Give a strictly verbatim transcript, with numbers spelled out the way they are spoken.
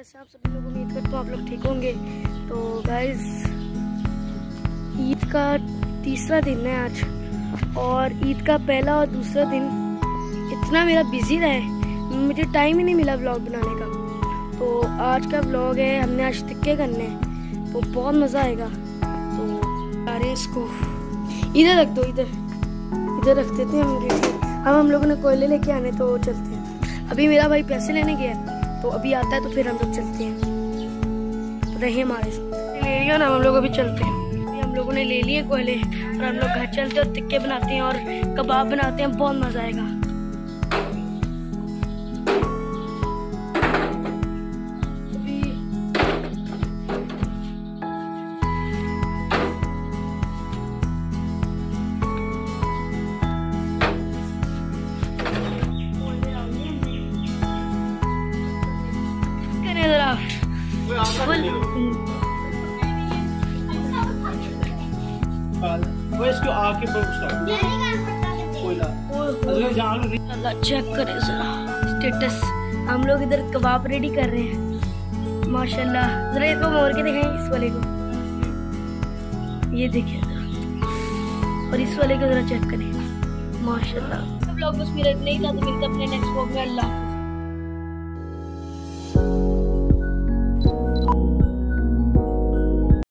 कैसे आप सभी लोग, उम्मीद करता हूँ आप लोग ठीक होंगे। तो गाइस, ईद का तीसरा दिन है आज, और ईद का पहला और दूसरा दिन इतना मेरा बिजी रहा है, मुझे टाइम ही नहीं मिला व्लॉग बनाने का। तो आज का व्लॉग है, हमने आज टिक्के करने हैं, तो बहुत मज़ा आएगा। तो आ रहे हैं, इसको इधर रख दो, इधर इधर रख देते हैं हम गेट। हम हम लोगों ने कोयले लेके आने, तो चलते हैं। अभी मेरा भाई पैसे लेने गया, तो अभी आता है तो फिर हम लोग चलते हैं। रहे हमारे साथ, ले लिया ना, हम लोग अभी चलते हैं। अभी हम लोगों ने ले लिए कोयले और हम लोग घर चलते हैं और टिक्के बनाते हैं और कबाब बनाते हैं, बहुत मजा आएगा। वो इसको आके अल्लाह चेक करे जरा स्टेटस। हम लोग इधर कबाब रेडी कर रहे हैं माशाल्लाह। जरा इसको मोड़ के दिखाएं, इस वाले को, ये देखिए जरा, और इस वाले को जरा चेक करें माशाल्लाह। सब लोग बस मेरा इतना ही था, तो मिलते अपने नेक्स्ट व्लॉग में। अल्लाह हाफ़िज़।